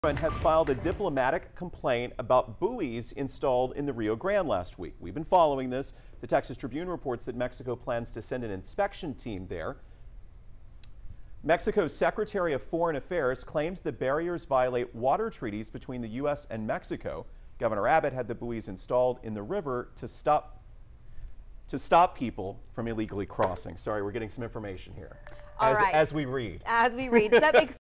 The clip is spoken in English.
Has filed a diplomatic complaint about buoys installed in the Rio Grande last week. We've been following this. The Texas Tribune reports that Mexico plans to send an inspection team there. Mexico's Secretary of Foreign Affairs claims the barriers violate water treaties between the U.S. and Mexico. Governor Abbott had the buoys installed in the river to stop people from illegally crossing. Sorry, we're getting some information here as we read. As we read. Does that make